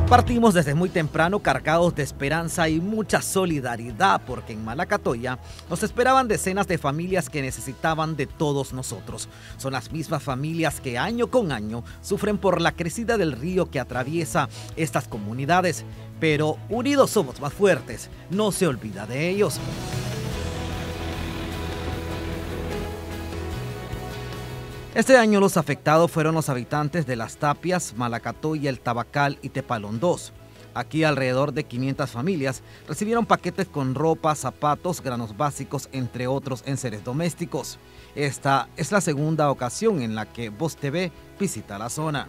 Partimos desde muy temprano cargados de esperanza y mucha solidaridad, porque en Malacatoya nos esperaban decenas de familias que necesitaban de todos nosotros. Son las mismas familias que año con año sufren por la crecida del río que atraviesa estas comunidades, pero unidos somos más fuertes, no se olvida de ellos. Este año los afectados fueron los habitantes de Las Tapias, Malacatoya, El Tabacal y Tepalón II. Aquí alrededor de 500 familias recibieron paquetes con ropa, zapatos, granos básicos, entre otros enseres domésticos. Esta es la segunda ocasión en la que Voz TV visita la zona.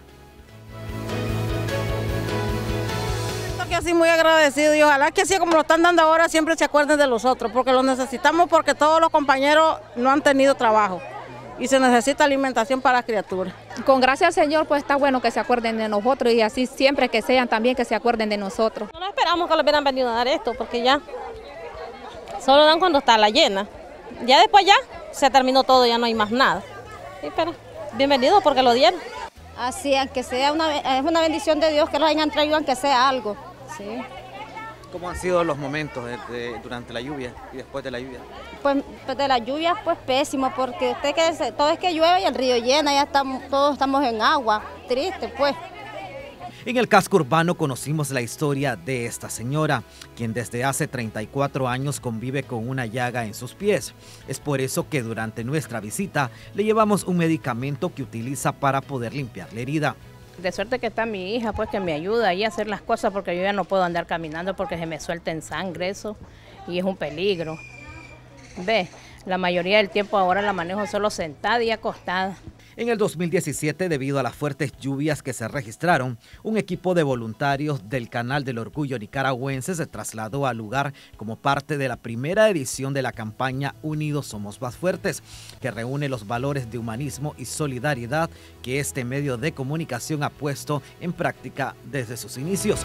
Que así muy agradecido y ojalá que así como lo están dando ahora siempre se acuerden de los otros, porque lo necesitamos porque todos los compañeros no han tenido trabajo. Y se necesita alimentación para las criaturas. Con gracias al Señor, pues está bueno que se acuerden de nosotros y así siempre que sean también que se acuerden de nosotros. No esperamos que les hubieran venido a dar esto, porque ya solo dan cuando está la llena. Ya después ya se terminó todo, ya no hay más nada. Sí, pero bienvenido porque lo dieron. Así, aunque sea es una bendición de Dios que los hayan traído, aunque sea algo. Sí. ¿Cómo han sido los momentos durante la lluvia y después de la lluvia? Pues de la lluvia pues pésimo, porque todo es que llueve y el río llena, ya todos estamos en agua, triste pues. En el casco urbano conocimos la historia de esta señora, quien desde hace 34 años convive con una llaga en sus pies. Es por eso que durante nuestra visita le llevamos un medicamento que utiliza para poder limpiar la herida. De suerte que está mi hija, pues que me ayuda ahí a hacer las cosas porque yo ya no puedo andar caminando porque se me suelta en sangre eso y es un peligro. Ve, la mayoría del tiempo ahora la manejo solo sentada y acostada. En el 2017, debido a las fuertes lluvias que se registraron, un equipo de voluntarios del Canal del Orgullo Nicaragüense se trasladó al lugar como parte de la primera edición de la campaña Unidos Somos Más Fuertes, que reúne los valores de humanismo y solidaridad que este medio de comunicación ha puesto en práctica desde sus inicios.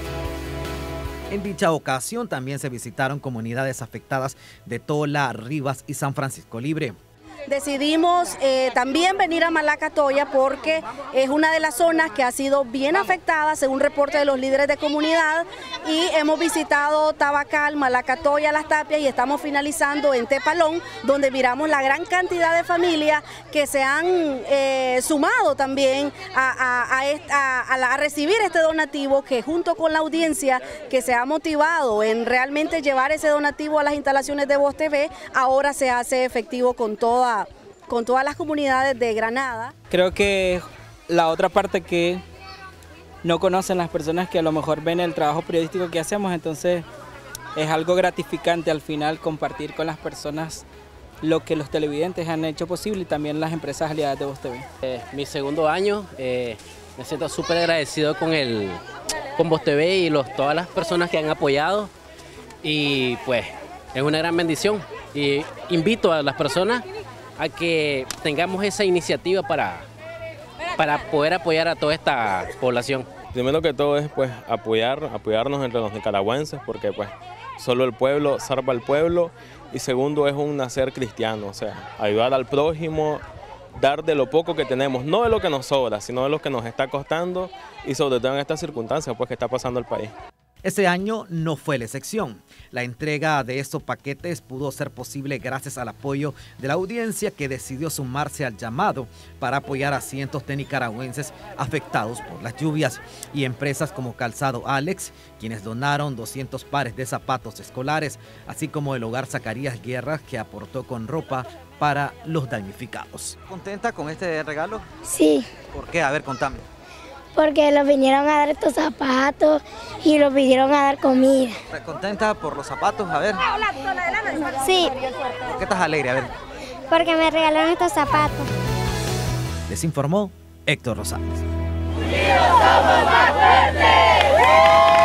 En dicha ocasión también se visitaron comunidades afectadas de Tola, Rivas y San Francisco Libre. Decidimos también venir a Malacatoya porque es una de las zonas que ha sido bien afectada según reporte de los líderes de comunidad, y hemos visitado Tabacal, Malacatoya, Las Tapias y estamos finalizando en Tepalón, donde miramos la gran cantidad de familias que se han sumado también a recibir este donativo, que junto con la audiencia que se ha motivado en realmente llevar ese donativo a las instalaciones de Voz TV, ahora se hace efectivo con todas las comunidades de Granada. Creo que la otra parte que no conocen las personas que a lo mejor ven el trabajo periodístico que hacemos, entonces es algo gratificante al final compartir con las personas lo que los televidentes han hecho posible y también las empresas aliadas de Voz TV. Mi segundo año, me siento súper agradecido con Voz TV y todas las personas que han apoyado, y pues es una gran bendición y invito a las personas a que tengamos esa iniciativa para poder apoyar a toda esta población. Primero que todo es pues apoyarnos entre los nicaragüenses, porque pues solo el pueblo salva al pueblo, y segundo es un nacer cristiano, o sea, ayudar al prójimo, dar de lo poco que tenemos, no de lo que nos sobra, sino de lo que nos está costando, y sobre todo en estas circunstancias pues que está pasando el país. Este año no fue la excepción. La entrega de estos paquetes pudo ser posible gracias al apoyo de la audiencia, que decidió sumarse al llamado para apoyar a cientos de nicaragüenses afectados por las lluvias, y empresas como Calzado Alex, quienes donaron 200 pares de zapatos escolares, así como el Hogar Zacarías Guerra, que aportó con ropa para los damnificados. ¿Contenta con este regalo? Sí. ¿Por qué? A ver, contame. Porque los vinieron a dar estos zapatos y los vinieron a dar comida. ¿Estás contenta por los zapatos? A ver. Sí. ¿Por qué estás alegre? A ver. Porque me regalaron estos zapatos. Les informó Héctor Rosales. ¡Unidos somos más fuertes!